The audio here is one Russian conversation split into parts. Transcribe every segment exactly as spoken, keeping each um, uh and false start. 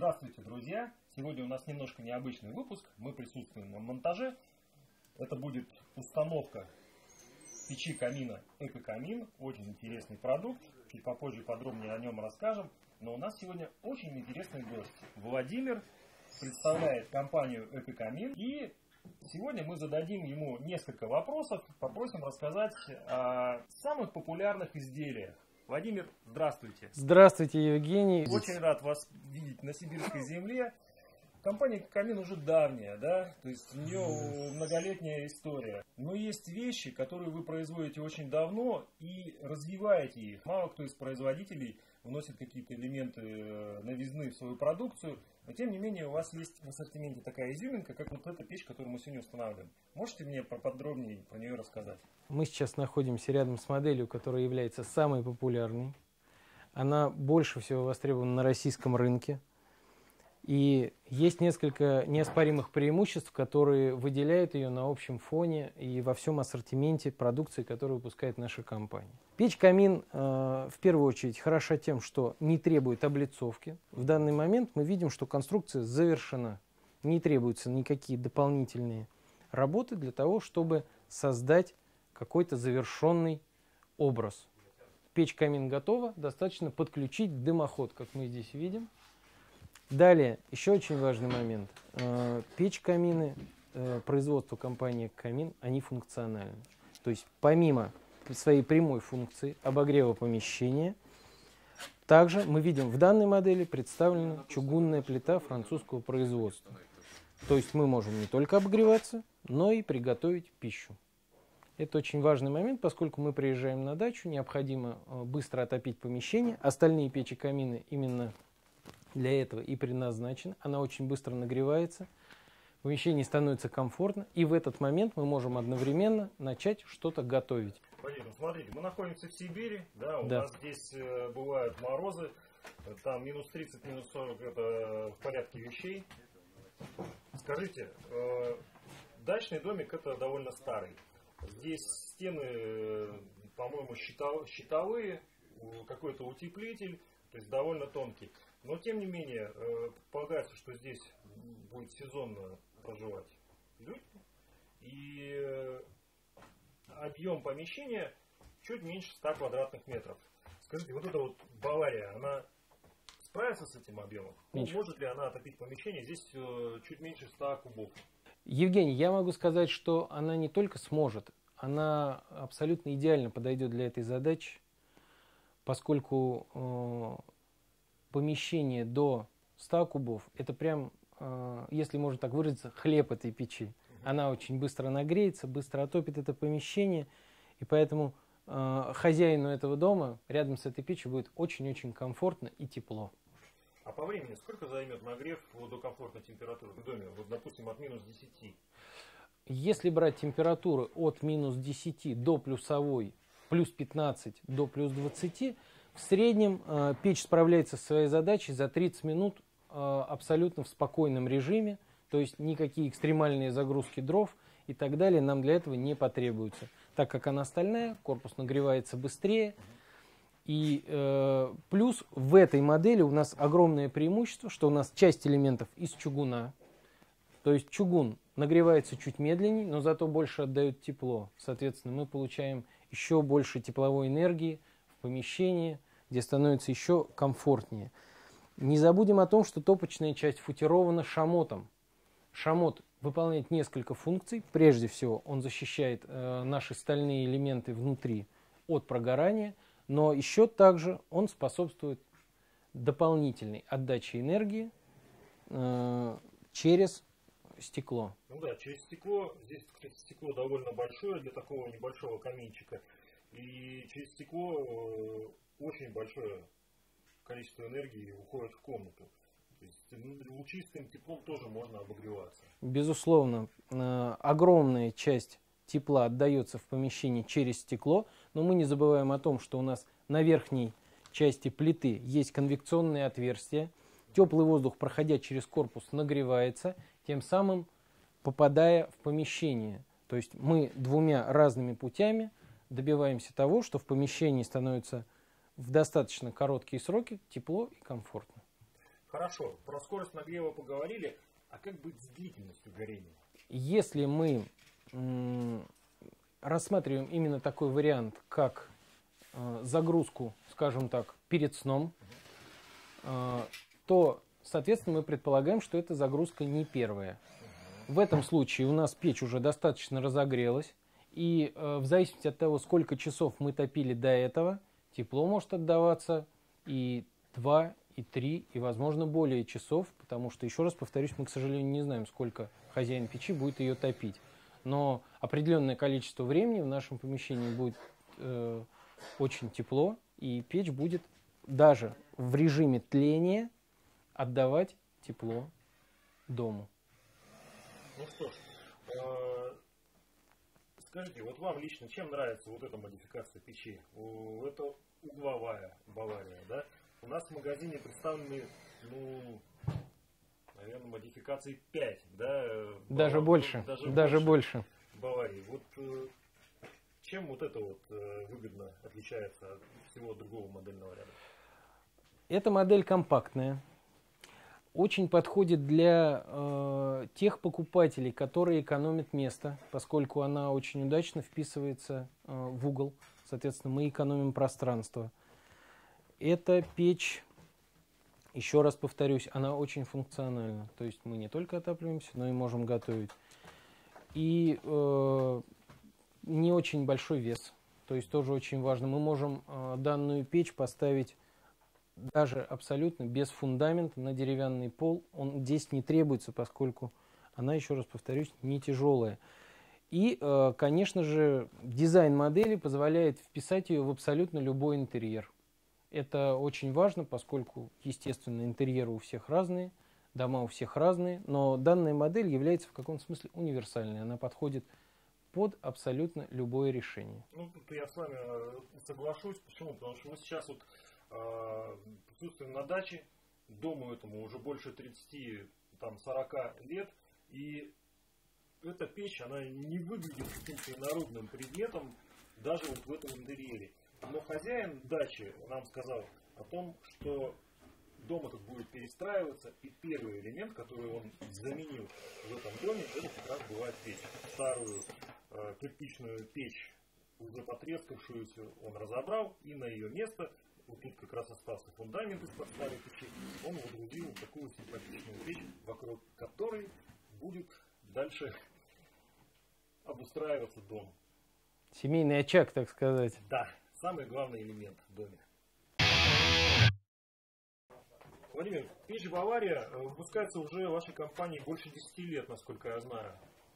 Здравствуйте, друзья! Сегодня у нас немножко необычный выпуск. Мы присутствуем на монтаже. Это будет установка печи камина Эко-Камин. Очень интересный продукт. Чуть попозже подробнее о нем расскажем. Но у нас сегодня очень интересный гость. Владимир представляет компанию Эко-Камин. И сегодня мы зададим ему несколько вопросов. Попросим рассказать о самых популярных изделиях. Владимир, здравствуйте. Здравствуйте, Евгений. Очень рад вас видеть на сибирской земле. Компания Эко-Камин уже давняя, да, то есть у нее многолетняя история. Но есть вещи, которые вы производите очень давно и развиваете их. Мало кто из производителей вносит какие-то элементы новизны в свою продукцию. Но тем не менее у вас есть в ассортименте такая изюминка, как вот эта печь, которую мы сегодня устанавливаем. Можете мне поподробнее про нее рассказать? Мы сейчас находимся рядом с моделью, которая является самой популярной. Она больше всего востребована на российском рынке. И есть несколько неоспоримых преимуществ, которые выделяют ее на общем фоне и во всем ассортименте продукции, которую выпускает наша компания. Печь-камин э, в первую очередь хороша тем, что не требует облицовки. В данный момент мы видим, что конструкция завершена. Не требуются никакие дополнительные работы для того, чтобы создать какой-то завершенный образ. Печь-камин готова, достаточно подключить дымоход, как мы здесь видим. Далее, еще очень важный момент. Печь-камины, производство компании Эко-Камин, они функциональны. То есть помимо своей прямой функции обогрева помещения, также мы видим в данной модели представлена чугунная плита французского производства. То есть мы можем не только обогреваться, но и приготовить пищу. Это очень важный момент, поскольку мы приезжаем на дачу, необходимо быстро отопить помещение. Остальные печи-камины именно для этого и предназначена. Она очень быстро нагревается, помещение становится комфортно, и в этот момент мы можем одновременно начать что-то готовить. Владимир, ну смотрите, мы находимся в Сибири, да, у да. нас здесь э, бывают морозы, там минус тридцать, минус сорок, это в порядке вещей. Скажите, э, дачный домик это довольно старый. Здесь стены, э, по-моему, щитов, щитовые, какой-то утеплитель, то есть довольно тонкий. Но, тем не менее, предполагается, что здесь будет сезонно проживать люди. И объем помещения чуть меньше ста квадратных метров. Скажите, вот эта вот Бавария, она справится с этим объемом? Ну, может ли она отопить помещение? Здесь чуть меньше ста кубов. Евгений, я могу сказать, что она не только сможет, она абсолютно идеально подойдет для этой задачи, поскольку помещение до ста кубов, это прям, э, если можно так выразиться, хлеб этой печи. Она очень быстро нагреется, быстро отопит это помещение, и поэтому э, хозяину этого дома рядом с этой печью будет очень-очень комфортно и тепло. А по времени сколько займет нагрев до комфортной температуры в доме? Вот, допустим, от минус десяти. Если брать температуры от минус десяти до плюсовой, плюс пятнадцать до плюс двадцати, в среднем э, печь справляется со своей задачей за тридцать минут э, абсолютно в спокойном режиме, то есть никакие экстремальные загрузки дров и так далее нам для этого не потребуются, так как она стальная, корпус нагревается быстрее. И э, плюс в этой модели у нас огромное преимущество, что у нас часть элементов из чугуна, то есть чугун нагревается чуть медленнее, но зато больше отдает тепло. Соответственно, мы получаем еще больше тепловой энергии в помещении, где становится еще комфортнее. Не забудем о том, что топочная часть футирована шамотом. Шамот выполняет несколько функций. Прежде всего, он защищает э, наши стальные элементы внутри от прогорания, но еще также он способствует дополнительной отдаче энергии э, через стекло. Ну да, через стекло. Здесь, кстати, стекло довольно большое для такого небольшого каминчика. И через стекло э, очень большое количество энергии уходит в комнату. То есть лучистым теплом тоже можно обогреваться. Безусловно, э, огромная часть тепла отдается в помещении через стекло, но мы не забываем о том, что у нас на верхней части плиты есть конвекционные отверстия. Теплый воздух, проходя через корпус, нагревается, тем самым попадая в помещение. То есть мы двумя разными путями добиваемся того, что в помещении становится в достаточно короткие сроки тепло и комфортно. Хорошо, про скорость нагрева поговорили, а как быть с длительностью горения? Если мы рассматриваем именно такой вариант, как э, загрузку, скажем так, перед сном, э, то, соответственно, мы предполагаем, что эта загрузка не первая. В этом случае у нас печь уже достаточно разогрелась, и э, в зависимости от того, сколько часов мы топили до этого, тепло может отдаваться и два, и три, и, возможно, более часов, потому что, еще раз повторюсь, мы, к сожалению, не знаем, сколько хозяин печи будет ее топить. Но определенное количество времени в нашем помещении будет э, очень тепло, и печь будет даже в режиме тления отдавать тепло дому. Ну что ж, э, скажите, вот вам лично чем нравится вот эта модификация печи? У, это угловая Бавария, да? У нас в магазине представлены, ну, наверное, модификации пять, да? Даже Бавар... больше, даже, даже больше. больше. Баварии. Вот э, чем вот это вот э, выгодно отличается от всего другого модельного ряда? Эта модель компактная. Очень подходит для э, тех покупателей, которые экономят место, поскольку она очень удачно вписывается э, в угол. Соответственно, мы экономим пространство. Эта печь, еще раз повторюсь, она очень функциональна. То есть мы не только отапливаемся, но и можем готовить. И э, не очень большой вес. То есть тоже очень важно. Мы можем э, данную печь поставить даже абсолютно без фундамента на деревянный пол. Он здесь не требуется, поскольку она, еще раз повторюсь, не тяжелая. И, э, конечно же, дизайн модели позволяет вписать ее в абсолютно любой интерьер. Это очень важно, поскольку, естественно, интерьеры у всех разные, дома у всех разные, но данная модель является в каком-то смысле универсальной. Она подходит под абсолютно любое решение. Ну, тут я с вами соглашусь. Почему? Потому что мы сейчас вот э, присутствуем на даче, дому этому уже больше тридцати, там, сорока лет, и эта печь, она не выглядит каким-то инородным предметом даже вот в этом интерьере. Но хозяин дачи нам сказал о том, что дом этот будет перестраиваться, и первый элемент, который он заменил в этом доме, это как раз бывает печь. Старую э, кирпичную печь, уже потрескавшуюся, он разобрал, и на ее место, вот тут как раз остался фундамент из-под старой печи, он водрузил такую симпатичную печь, вокруг которой будет дальше обустраиваться дом. Семейный очаг, так сказать. Да. Самый главный элемент в доме. Владимир, печь Бавария выпускается уже в вашей компании больше десяти лет, насколько я знаю.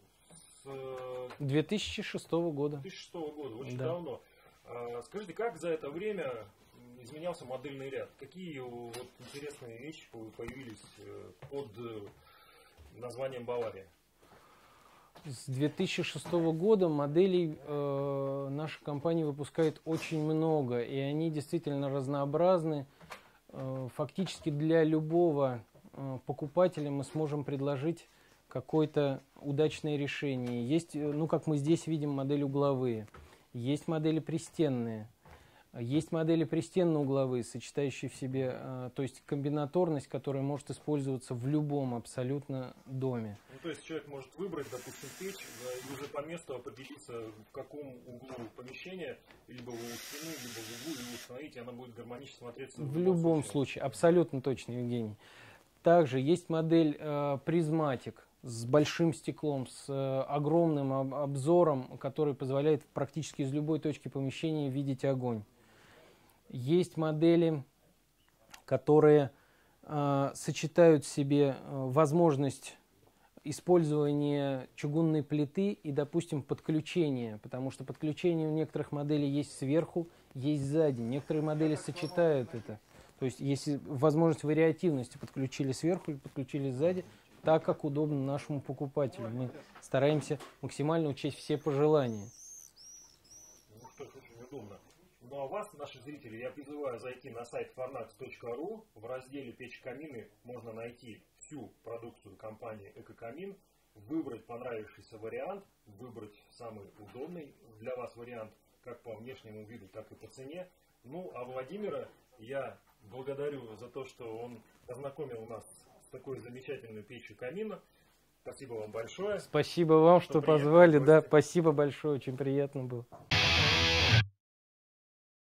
С две тысячи шестого года. две тысячи шестого года, очень Да. давно. Скажите, как за это время изменялся модельный ряд? Какие вот интересные вещи появились под названием Бавария? С две тысячи шестого года моделей э, наша компания выпускает очень много, и они действительно разнообразны. Э, фактически для любого э, покупателя мы сможем предложить какое-то удачное решение. Есть, ну как мы здесь видим, модели угловые, есть модели пристенные, есть модели пристенно-угловые, сочетающие в себе, э, то есть комбинаторность, которая может использоваться в любом абсолютно доме. Ну, то есть человек может выбрать, допустим, печь, и уже по месту определиться, в каком углу помещения, либо у стены, либо в углу, и установить, и она будет гармонично смотреться. В, в любом случае. случае, абсолютно точно, Евгений. Также есть модель э, призматик с большим стеклом, с э, огромным об обзором, который позволяет практически из любой точки помещения видеть огонь. Есть модели, которые э, сочетают в себе э, возможность использования чугунной плиты и, допустим, подключения, потому что подключение у некоторых моделей есть сверху, есть сзади. Некоторые модели сочетают это. То есть есть возможность вариативности, подключили сверху или подключили сзади, так как удобно нашему покупателю. Мы стараемся максимально учесть все пожелания. Ну что ж, очень удобно. Ну а вас, наши зрители, я призываю зайти на сайт форнакс точка ру. В разделе «Печь-камины» можно найти всю продукцию компании «Экокамин», выбрать понравившийся вариант, выбрать самый удобный для вас вариант, как по внешнему виду, так и по цене. Ну а Владимира я благодарю за то, что он познакомил нас с такой замечательной печью камина. Спасибо вам большое. Спасибо вам, что, что позвали. Да, гости. спасибо большое, очень приятно было.